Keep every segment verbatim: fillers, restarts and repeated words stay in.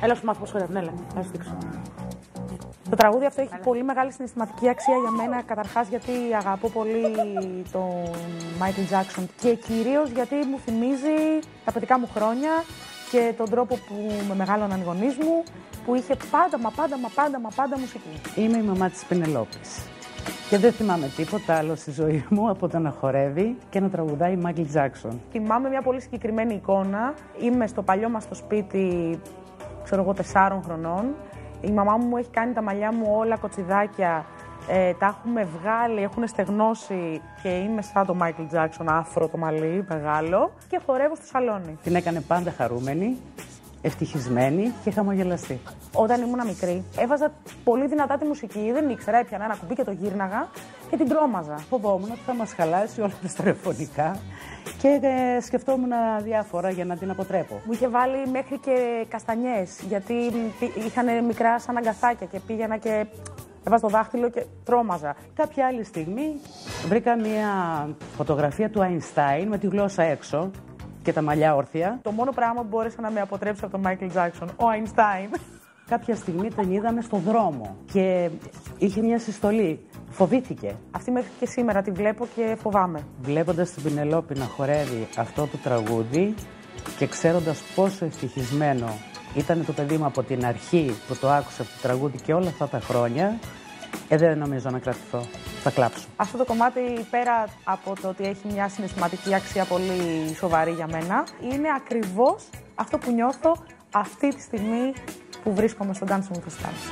Έλα σου μάθω πώς χορεύουν, έλα, θα σου δείξω. Το τραγούδι αυτό έχει πολύ μεγάλη συναισθηματική αξία για μένα, καταρχάς γιατί αγαπώ πολύ τον Michael Jackson και κυρίως γιατί μου θυμίζει τα παιδικά μου χρόνια και τον τρόπο που με μεγάλωναν οι γονείς μου, που είχε πάντα, μα πάντα, μα πάντα, μα πάντα μουσική. Είμαι η μαμά της Πενελόπης και δεν θυμάμαι τίποτα άλλο στη ζωή μου από το να χορεύει και να τραγουδάει Michael Jackson. Θυμάμαι μια πολύ συγκεκριμένη εικόνα. Είμαι στο παλιό μας το σπίτι, ξέρω εγώ, τεσσάρων χρονών. Η μαμά μου έχει κάνει τα μαλλιά μου όλα κοτσιδάκια, ε, τα έχουμε βγάλει, έχουν στεγνώσει και είμαι σαν το Michael Jackson, άφρο το μαλλί, μεγάλο, και χορεύω στο σαλόνι. Την έκανε πάντα χαρούμενη, ευτυχισμένη και χαμογελαστή. Όταν ήμουν μικρή, έβαζα πολύ δυνατά τη μουσική, δεν ήξερα, έπιανα ένα κουμπί και το γύρναγα και την τρόμαζα. Φοβόμουν ότι θα μας χαλάσει όλα τα στερεοφωνικά και ε, σκεφτόμουν διάφορα για να την αποτρέπω. Μου είχε βάλει μέχρι και καστανιές, γιατί είχαν μικρά σαν αγκαθάκια και πήγαινα και έβαζα το δάχτυλο και τρόμαζα. Κάποια άλλη στιγμή βρήκα μια φωτογραφία του Einstein με τη γλώσσα έξω και τα μαλλιά όρθια. Το μόνο πράγμα που μπόρεσε να με αποτρέψει από τον Michael Jackson, ο Einstein. Κάποια στιγμή τον είδαμε στο δρόμο και είχε μια συστολή. Φοβήθηκε. Αυτή μέχρι και σήμερα τη βλέπω και φοβάμαι. Βλέποντας την Πενελόπη να χορεύει αυτό το τραγούδι και ξέροντας πόσο ευτυχισμένο ήταν το παιδί μου από την αρχή που το άκουσε αυτό το τραγούδι και όλα αυτά τα χρόνια, ε, δεν νομίζω να κρατηθώ. Θα κλάψω. Αυτό το κομμάτι, πέρα από το ότι έχει μια συναισθηματική αξία πολύ σοβαρή για μένα, είναι ακριβώς αυτό που νιώθω αυτή τη στιγμή που βρίσκομαι στο Dancing with the Stars.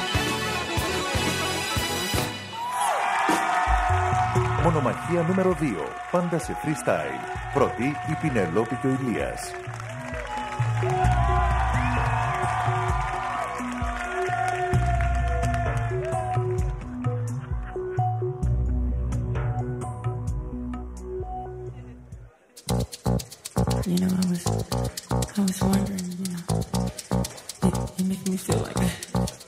Μονομαχία νούμερο δύο. Πάντα σε freestyle. Πρώτη η Πινελόπη και ο Ηλίας. You know, I was, I was wondering, you know, you, you make me feel like that.